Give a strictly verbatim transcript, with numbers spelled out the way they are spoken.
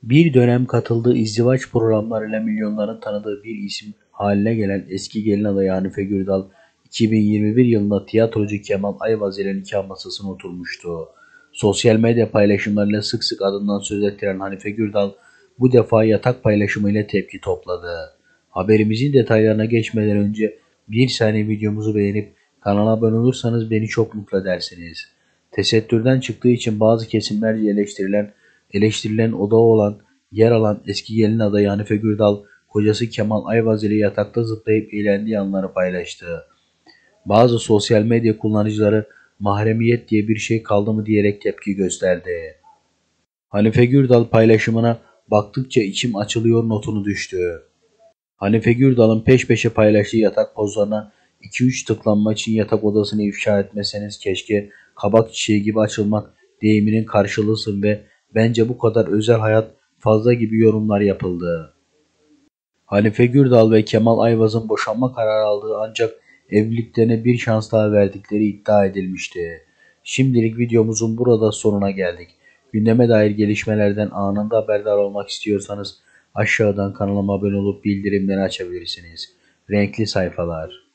Bir dönem katıldığı izdivaç programlarıyla milyonların tanıdığı bir isim haline gelen eski gelin adayı Hanife Gürdal, iki bin yirmi bir yılında tiyatrocu Kemal Ayvaz ile nikah masasına oturmuştu. Sosyal medya paylaşımlarıyla sık sık adından söz ettiren Hanife Gürdal, bu defa yatak paylaşımıyla tepki topladı. Haberimizin detaylarına geçmeden önce bir saniye videomuzu beğenip kanala abone olursanız beni çok mutlu edersiniz. Tesettürden çıktığı için bazı kesimlerce eleştirilen eleştirilen odağı olan yer alan eski gelin adayı Hanife Gürdal, kocası Kemal Ayvaz ile yatakta zıplayıp eğlendiği anları paylaştı. Bazı sosyal medya kullanıcıları mahremiyet diye bir şey kaldı mı diyerek tepki gösterdi. Hanife Gürdal paylaşımına baktıkça içim açılıyor notunu düştü. Hanife Gürdal'ın peş peşe paylaştığı yatak pozlarına iki üç tıklanma için yatak odasını ifşa etmeseniz keşke kabak çiçeği gibi açılmak deyiminin karşılığısın ve bence bu kadar özel hayat fazla gibi yorumlar yapıldı. Hanife Gürdal ve Kemal Ayvaz'ın boşanma kararı aldığı ancak evliliklerine bir şans daha verdikleri iddia edilmişti. Şimdilik videomuzun burada sonuna geldik. Gündeme dair gelişmelerden anında haberdar olmak istiyorsanız aşağıdan kanalıma abone olup bildirimleri açabilirsiniz. Renkli sayfalar.